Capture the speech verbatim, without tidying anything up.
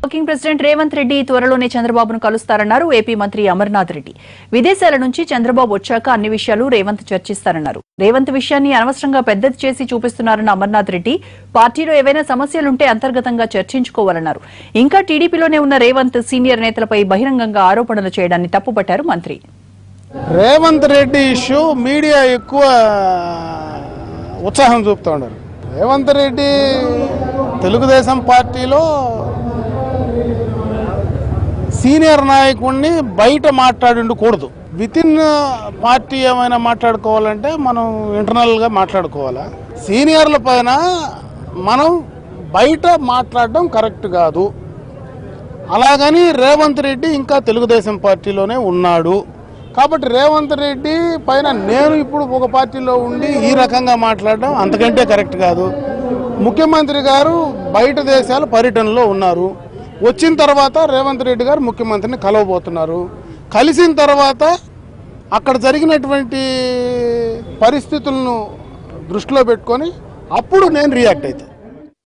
Working president Revanth Reddy త్వరలోనే చంద్రబాబును కలుస్తారన్నారు AP మంత్రి అమర్నాథ్ రెడ్డి. విదేశాల నుంచి చంద్రబాబు వచ్చాక అన్ని విషయాలు రేవంత్ చర్చిస్తారన్నారు. రేవంత్ విషయాన్ని అనవసరంగా పెద్దది చేసి చూపిస్తున్నారన్న అమర్నాథ్ రెడ్డి పార్టీలో ఏవైనా సమస్యలుంటే అంతర్గతంగా చర్చించుకోవాలన్నారు. ఇంకా టీడీపీలోనే ఉన్న రేవంత్ సీనియర్ నేతలపై బహిరంగంగా ఆరోపణలు చేయడాన్ని తప్పుపట్టారు మంత్రి. రేవంత్ రెడ్డి ఇష్యూ మీడియా ఎక్కువ ఉత్సాహం చూపుతూ ఉన్నారు. రేవంత్ రెడ్డి తెలుగుదేశం పార్టీలో సీనియర్ నాయకుడిని బయట మాట్లాడుకూడదు. విత్ ఇన్ పార్టీ ఏమైనా మాట్లాడుకోవాలంటే మనం ఇంటర్నల్గా మాట్లాడుకోవాలా. సీనియర్ల పైన మనం బయట మాట్లాడడం కరెక్ట్ కాదు. అలాగని రేవంత్ రెడ్డి ఇంకా తెలుగుదేశం పార్టీలోనే ఉన్నాడు కాబట్టి రేవంత్ రెడ్డి పైన నేను ఇప్పుడు ఒక పార్టీలో ఉండి ఈ రకంగా మాట్లాడడం అంతకంటే కరెక్ట్ కాదు. ముఖ్యమంత్రి గారు బయట దేశాల పర్యటనలో ఉన్నారు. వచ్చిన తర్వాత రేవంత్ రెడ్డి గారు ముఖ్యమంత్రిని కలవబోతున్నారు. కలిసిన తర్వాత అక్కడ జరిగినటువంటి పరిస్థితులను దృష్టిలో పెట్టుకొని అప్పుడు నేను రియాక్ట్ అవుతాను.